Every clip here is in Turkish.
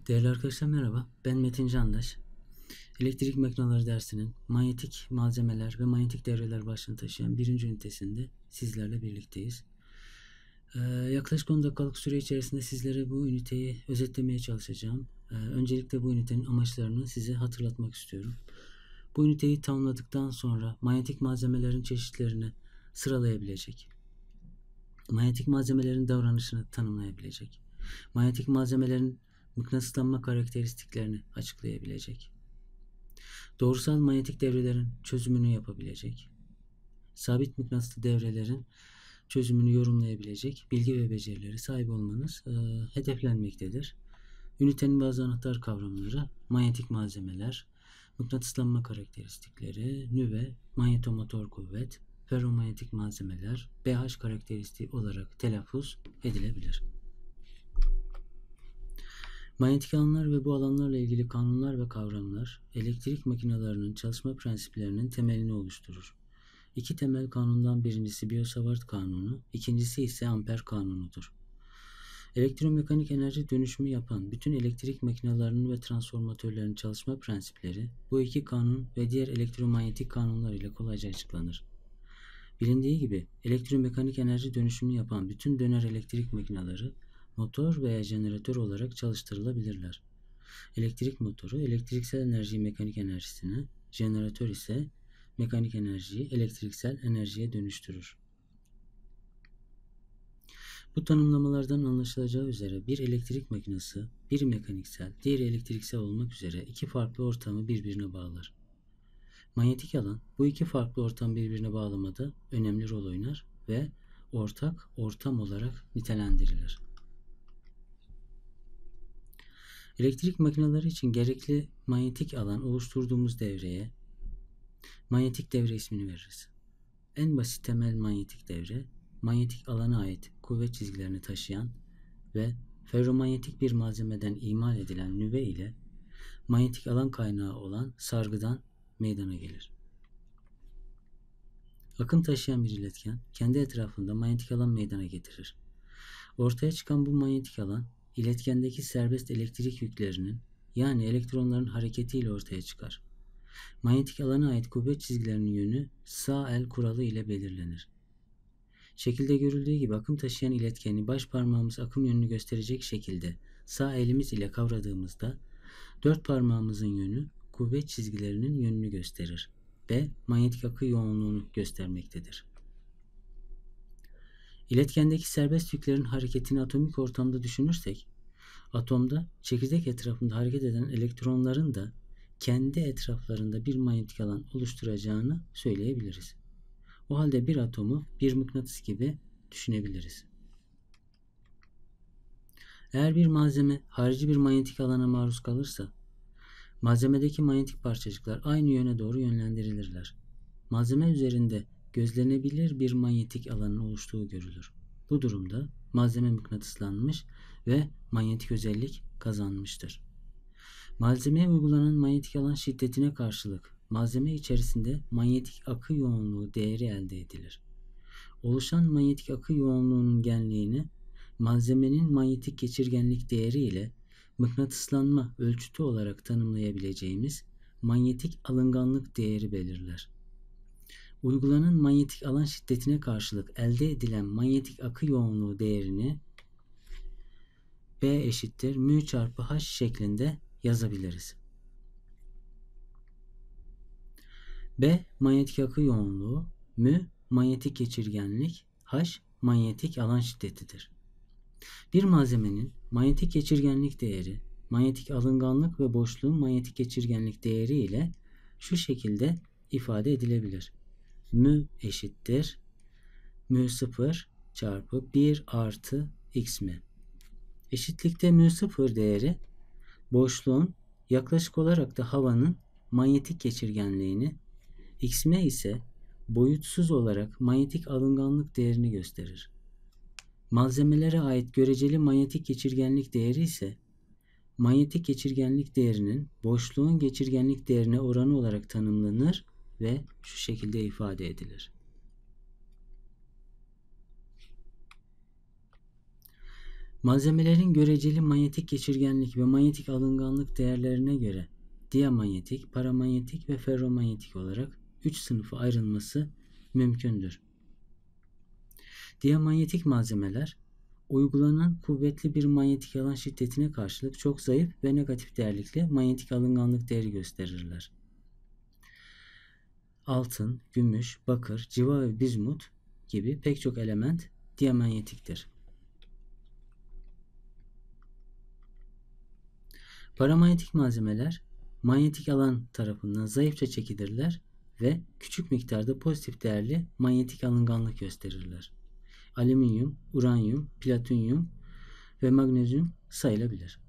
Değerli arkadaşlar merhaba, ben Metin Candaş. Elektrik makineleri dersinin manyetik malzemeler ve manyetik devreler başlığını taşıyan birinci ünitesinde sizlerle birlikteyiz. Yaklaşık 10 dakikalık süre içerisinde sizlere bu üniteyi özetlemeye çalışacağım. Öncelikle bu ünitenin amaçlarını size hatırlatmak istiyorum. Bu üniteyi tamamladıktan sonra manyetik malzemelerin çeşitlerini sıralayabilecek, manyetik malzemelerin davranışını tanımlayabilecek, manyetik malzemelerin mıknatıslanma karakteristiklerini açıklayabilecek, doğrusal manyetik devrelerin çözümünü yapabilecek, sabit mıknatıslı devrelerin çözümünü yorumlayabilecek bilgi ve becerileri sahip olmanız hedeflenmektedir. Ünitenin bazı anahtar kavramları manyetik malzemeler, mıknatıslanma karakteristikleri, nüve, manyetomotor kuvvet, ferromanyetik malzemeler, BH karakteristiği olarak telaffuz edilebilir. Manyetik alanlar ve bu alanlarla ilgili kanunlar ve kavramlar, elektrik makinelerinin çalışma prensiplerinin temelini oluşturur. İki temel kanundan birincisi Biot-Savart kanunu, ikincisi ise Amper kanunudur. Elektromekanik enerji dönüşümü yapan bütün elektrik makinelerinin ve transformatörlerin çalışma prensipleri, bu iki kanun ve diğer elektromanyetik kanunlar ile kolayca açıklanır. Bilindiği gibi, elektromekanik enerji dönüşümü yapan bütün döner elektrik makineleri, motor veya jeneratör olarak çalıştırılabilirler. Elektrik motoru elektriksel enerjiyi mekanik enerjisine, jeneratör ise mekanik enerjiyi elektriksel enerjiye dönüştürür. Bu tanımlamalardan anlaşılacağı üzere bir elektrik makinesi, biri mekaniksel, diğeri elektriksel olmak üzere iki farklı ortamı birbirine bağlar. Manyetik alan bu iki farklı ortam birbirine bağlamada önemli rol oynar ve ortak ortam olarak nitelendirilir. Elektrik makineleri için gerekli manyetik alan oluşturduğumuz devreye manyetik devre ismini veririz. En basit temel manyetik devre, manyetik alana ait kuvvet çizgilerini taşıyan ve ferromanyetik bir malzemeden imal edilen nüve ile manyetik alan kaynağı olan sargıdan meydana gelir. Akım taşıyan bir iletken kendi etrafında manyetik alan meydana getirir. Ortaya çıkan bu manyetik alan iletkendeki serbest elektrik yüklerinin yani elektronların hareketiyle ortaya çıkar. Manyetik alana ait kuvvet çizgilerinin yönü sağ el kuralı ile belirlenir. Şekilde görüldüğü gibi akım taşıyan iletkeni baş parmağımız akım yönünü gösterecek şekilde sağ elimiz ile kavradığımızda dört parmağımızın yönü kuvvet çizgilerinin yönünü gösterir ve manyetik akı yoğunluğunu göstermektedir. İletkendeki serbest yüklerin hareketini atomik ortamda düşünürsek, atomda çekirdek etrafında hareket eden elektronların da kendi etraflarında bir manyetik alan oluşturacağını söyleyebiliriz. O halde bir atomu bir mıknatıs gibi düşünebiliriz. Eğer bir malzeme harici bir manyetik alana maruz kalırsa, malzemedeki manyetik parçacıklar aynı yöne doğru yönlendirilirler. Malzeme üzerinde gözlenebilir bir manyetik alanın oluştuğu görülür. Bu durumda malzeme mıknatıslanmış ve manyetik özellik kazanmıştır. Malzemeye uygulanan manyetik alan şiddetine karşılık malzeme içerisinde manyetik akı yoğunluğu değeri elde edilir. Oluşan manyetik akı yoğunluğunun genliğini malzemenin manyetik geçirgenlik değeri ile mıknatıslanma ölçütü olarak tanımlayabileceğimiz manyetik alınganlık değeri belirler. Uygulanan manyetik alan şiddetine karşılık elde edilen manyetik akı yoğunluğu değerini B eşittir μ çarpı H şeklinde yazabiliriz. B manyetik akı yoğunluğu, μ manyetik geçirgenlik, H manyetik alan şiddetidir. Bir malzemenin manyetik geçirgenlik değeri, manyetik alınganlık ve boşluğun manyetik geçirgenlik değeri ile şu şekilde ifade edilebilir. μ eşittir μ0 çarpı 1 artı xm. Eşitlikte μ0 değeri boşluğun yaklaşık olarak da havanın manyetik geçirgenliğini, xm ise boyutsuz olarak manyetik alınganlık değerini gösterir. Malzemelere ait göreceli manyetik geçirgenlik değeri ise manyetik geçirgenlik değerinin boşluğun geçirgenlik değerine oranı olarak tanımlanır ve şu şekilde ifade edilir. Malzemelerin göreceli manyetik geçirgenlik ve manyetik alınganlık değerlerine göre diamanyetik, paramanyetik ve ferromanyetik olarak 3 sınıfa ayrılması mümkündür. Diamanyetik malzemeler uygulanan kuvvetli bir manyetik alan şiddetine karşılık çok zayıf ve negatif değerlikli manyetik alınganlık değeri gösterirler. Altın, gümüş, bakır, civa ve bizmut gibi pek çok element diamanyetiktir. Paramanyetik malzemeler manyetik alan tarafından zayıfça çekilirler ve küçük miktarda pozitif değerli manyetik alınganlık gösterirler. Alüminyum, uranyum, platinyum ve magnezyum sayılabilir.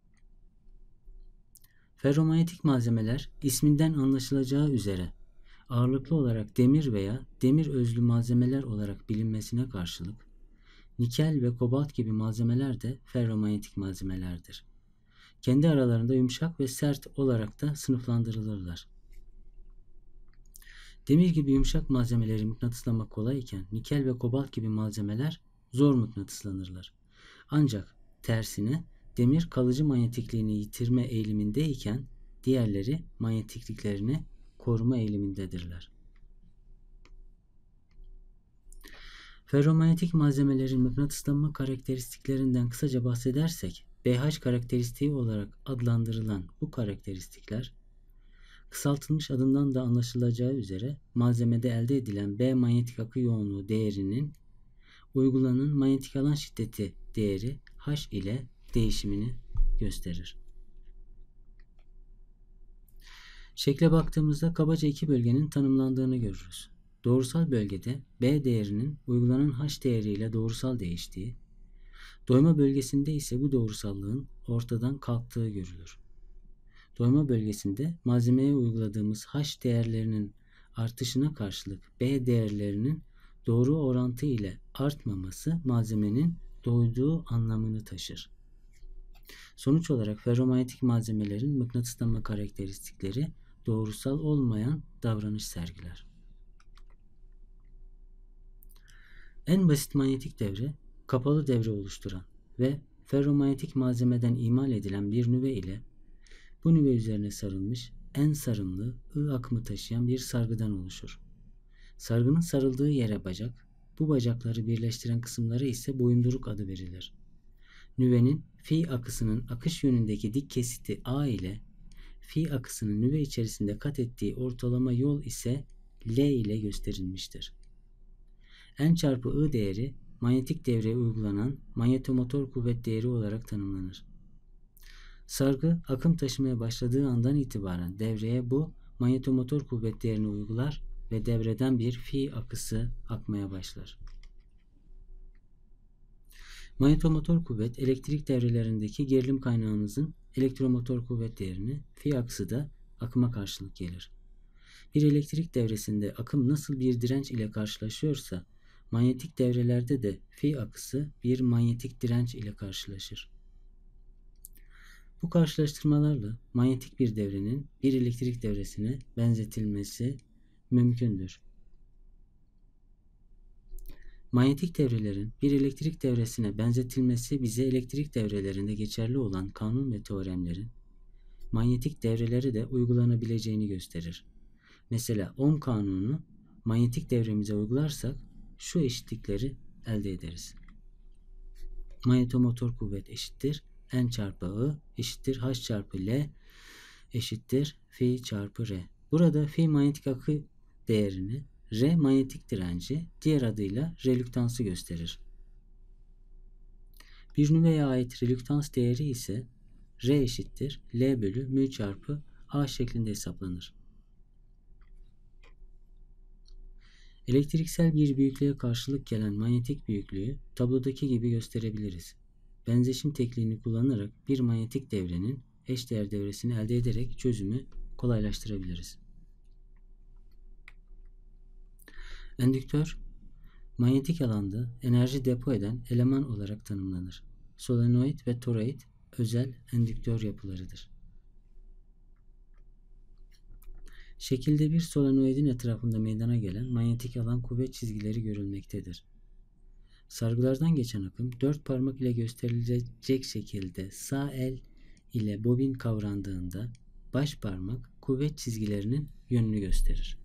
Ferromanyetik malzemeler isminden anlaşılacağı üzere ağırlıklı olarak demir veya demir özlü malzemeler olarak bilinmesine karşılık nikel ve kobalt gibi malzemeler de ferromanyetik malzemelerdir. Kendi aralarında yumuşak ve sert olarak da sınıflandırılırlar. Demir gibi yumuşak malzemeleri mıknatıslamak kolay iken nikel ve kobalt gibi malzemeler zor mıknatıslanırlar. Ancak tersine demir kalıcı manyetikliğini yitirme eğilimindeyken diğerleri manyetikliklerini koruma eğilimindedirler. Ferromanyetik malzemelerin mıknatıslanma karakteristiklerinden kısaca bahsedersek, BH karakteristiği olarak adlandırılan bu karakteristikler, kısaltılmış adından da anlaşılacağı üzere malzemede elde edilen B manyetik akı yoğunluğu değerinin uygulanan manyetik alan şiddeti değeri H ile değişimini gösterir. Şekle baktığımızda kabaca iki bölgenin tanımlandığını görürüz. Doğrusal bölgede B değerinin uygulanan H değeriyle doğrusal değiştiği, doyma bölgesinde ise bu doğrusallığın ortadan kalktığı görülür. Doyma bölgesinde malzemeye uyguladığımız H değerlerinin artışına karşılık B değerlerinin doğru orantı ile artmaması malzemenin doyduğu anlamını taşır. Sonuç olarak ferromanyetik malzemelerin mıknatıslanma karakteristikleri doğrusal olmayan davranış sergiler. En basit manyetik devre, kapalı devre oluşturan ve ferromanyetik malzemeden imal edilen bir nüve ile bu nüve üzerine sarılmış en sarımlı I akımı taşıyan bir sargıdan oluşur. Sargının sarıldığı yere bacak, bu bacakları birleştiren kısımlara ise boyunduruk adı verilir. Nüvenin fi akısının akış yönündeki dik kesiti A ile fi akısının nüve içerisinde kat ettiği ortalama yol ise L ile gösterilmiştir. N çarpı I değeri manyetik devreye uygulanan manyetomotor kuvvet değeri olarak tanımlanır. Sargı akım taşımaya başladığı andan itibaren devreye bu manyetomotor kuvvet değerini uygular ve devreden bir fi akısı akmaya başlar. Manyetomotor kuvvet elektrik devrelerindeki gerilim kaynağımızın elektromotor kuvvet değerini, fi aksı da akıma karşılık gelir. Bir elektrik devresinde akım nasıl bir direnç ile karşılaşıyorsa, manyetik devrelerde de fi akısı bir manyetik direnç ile karşılaşır. Bu karşılaştırmalarla manyetik bir devrenin bir elektrik devresine benzetilmesi mümkündür. Manyetik devrelerin bir elektrik devresine benzetilmesi bize elektrik devrelerinde geçerli olan kanun ve teoremlerin manyetik devrelere de uygulanabileceğini gösterir. Mesela Ohm kanunu manyetik devremize uygularsak şu eşitlikleri elde ederiz. Manyetomotor kuvvet eşittir N çarpı I eşittir H çarpı L eşittir Fi çarpı R. Burada Fi manyetik akı değerini, R manyetik direnci, diğer adıyla relüktansı gösterir. Bir nüveye ait relüktans değeri ise R eşittir L bölü mü çarpı A şeklinde hesaplanır. Elektriksel bir büyüklüğe karşılık gelen manyetik büyüklüğü tablodaki gibi gösterebiliriz. Benzeşim tekniğini kullanarak bir manyetik devrenin eşdeğer devresini elde ederek çözümü kolaylaştırabiliriz. Endüktör, manyetik alanda enerji depo eden eleman olarak tanımlanır. Solenoid ve toroid özel endüktör yapılarıdır. Şekilde bir solenoidin etrafında meydana gelen manyetik alan kuvvet çizgileri görülmektedir. Sargılardan geçen akım 4 parmak ile gösterilecek şekilde sağ el ile bobin kavrandığında baş parmak kuvvet çizgilerinin yönünü gösterir.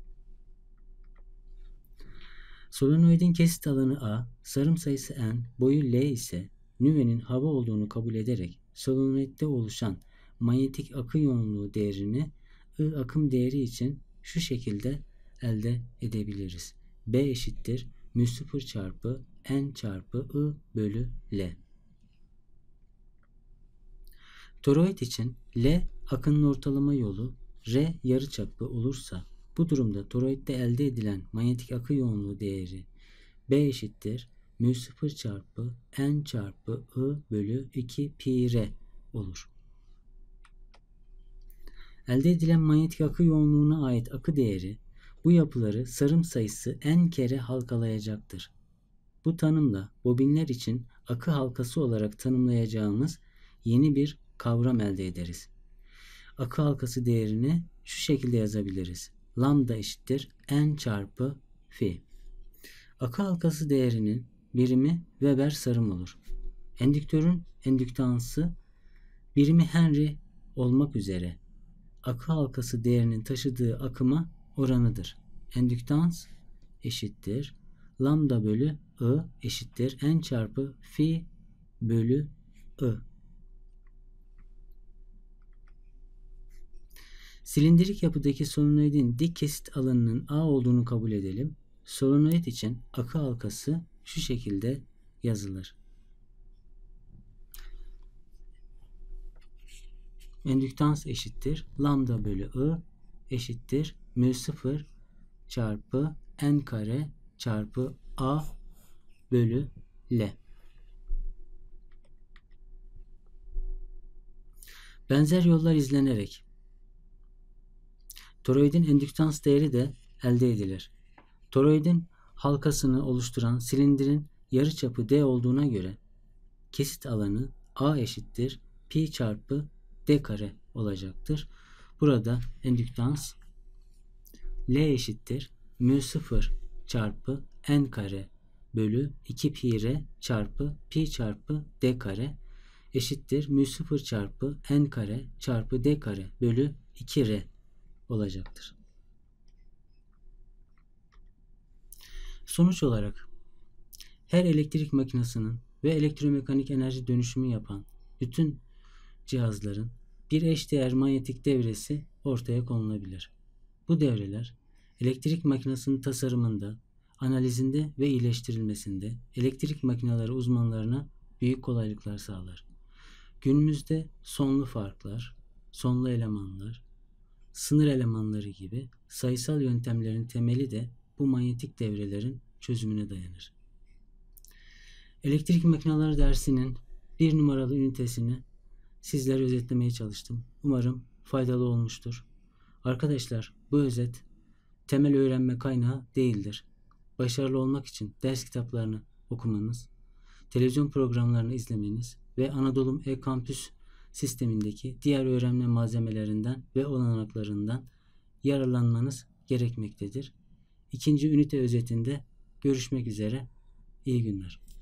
Solenoidin kesit alanı A, sarım sayısı N, boyu L ise nüvenin hava olduğunu kabul ederek solenoidde oluşan manyetik akı yoğunluğu değerini I akım değeri için şu şekilde elde edebiliriz. B eşittir μ0 çarpı N çarpı I bölü L. Toroid için L akının ortalama yolu, R yarıçapı olursa bu durumda toroidde elde edilen manyetik akı yoğunluğu değeri B eşittir μ0 çarpı N çarpı I bölü 2 pi R olur. Elde edilen manyetik akı yoğunluğuna ait akı değeri bu yapıları sarım sayısı N kere halkalayacaktır. Bu tanımla bobinler için akı halkası olarak tanımlayacağımız yeni bir kavram elde ederiz. Akı halkası değerini şu şekilde yazabiliriz. Lambda eşittir N çarpı Fi. Akı halkası değerinin birimi Weber sarım olur. Endüktörün endüktansı birimi Henry olmak üzere akı halkası değerinin taşıdığı akıma oranıdır. Endüktans eşittir lambda bölü I eşittir N çarpı Fi bölü I. Silindirik yapıdaki solenoidin dik kesit alanının A olduğunu kabul edelim. Solenoid için akı halkası şu şekilde yazılır. Endüktans eşittir lambda bölü I eşittir μ0 çarpı N kare çarpı A bölü L. Benzer yollar izlenerek toroidin endüktans değeri de elde edilir. Toroidin halkasını oluşturan silindirin yarıçapı D olduğuna göre kesit alanı A eşittir pi çarpı D kare olacaktır. Burada endüktans L eşittir μ0 çarpı N kare bölü 2 pi R çarpı pi çarpı D kare eşittir μ0 çarpı N kare çarpı D kare bölü 2 R olacaktır. Sonuç olarak her elektrik makinesinin ve elektromekanik enerji dönüşümü yapan bütün cihazların bir eşdeğer manyetik devresi ortaya konulabilir. Bu devreler elektrik makinesinin tasarımında, analizinde ve iyileştirilmesinde elektrik makineleri uzmanlarına büyük kolaylıklar sağlar. Günümüzde sonlu farklar, sonlu elemanlar, sınır elemanları gibi sayısal yöntemlerin temeli de bu manyetik devrelerin çözümüne dayanır. Elektrik makineleri dersinin 1 numaralı ünitesini sizlere özetlemeye çalıştım. Umarım faydalı olmuştur. Arkadaşlar, bu özet temel öğrenme kaynağı değildir. Başarılı olmak için ders kitaplarını okumanız, televizyon programlarını izlemeniz ve Anadolu E-Kampüs sistemindeki diğer öğrenme malzemelerinden ve olanaklarından yararlanmanız gerekmektedir. İkinci ünite özetinde görüşmek üzere. İyi günler.